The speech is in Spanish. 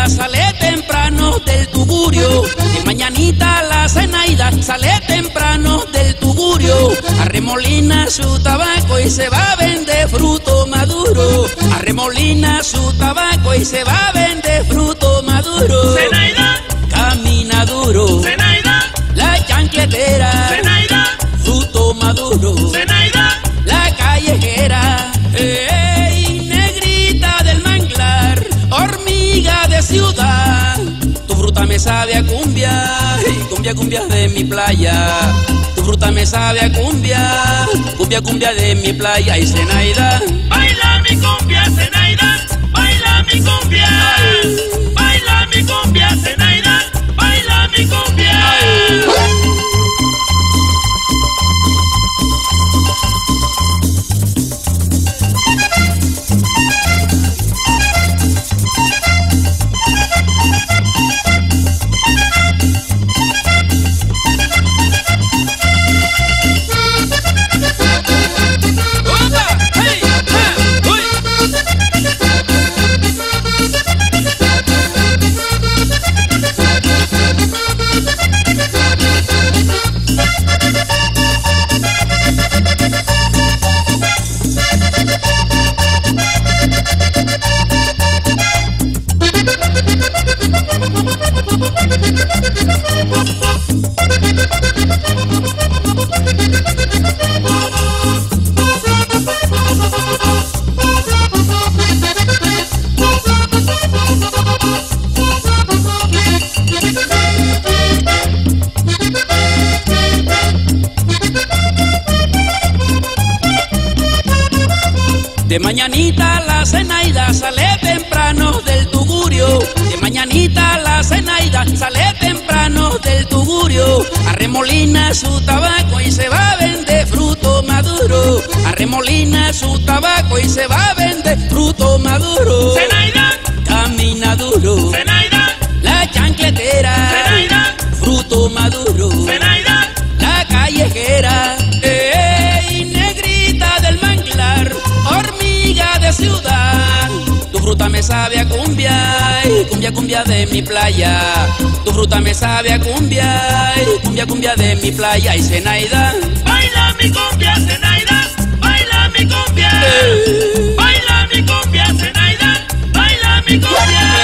Zenaida sale temprano del Tugurio. De mañanita la Zenaida sale temprano del Tugurio. Arremolina su tabaco y se va a vender fruto maduro. Arremolina su tabaco y se va a vender fruto maduro. Zenaida camina duro. Zenaida La chancletera. Zenaida fruto maduro. Zenaida la callejera. ¡Ey, negrita del manglar! Hormiga de ciudad. Tu fruta me sabe a cumbia, cumbia, cumbia de mi playa. Tu fruta me sabe a cumbia, cumbia, cumbia de mi playa. Y Zenaida, baila mi cumbia, Zenaida, baila mi cumbia. Baila mi cumbia, Zenaida, baila mi cumbia. De mañanita la Zenaida sale temprano del Tugurio. De mañanita la Zenaida sale temprano del Tugurio. Arremolina su tabaco y se va a vender fruto maduro. Arremolina su tabaco y se va a vender fruto maduro. Zenaida camina duro. Zenaida la chancletera. Zenaida fruto maduro. Zenaida la callejera. ¡Ey, negrita del manglar! Hormiga de ciudad. Tu fruta me sabe a cumbia, cumbia, cumbia de mi playa. Tu fruta me sabe a cumbia, cumbia, cumbia de mi playa. Y Zenaida, baila mi cumbia, Zenaida, baila mi cumbia. Baila mi cumbia, Zenaida, baila mi cumbia.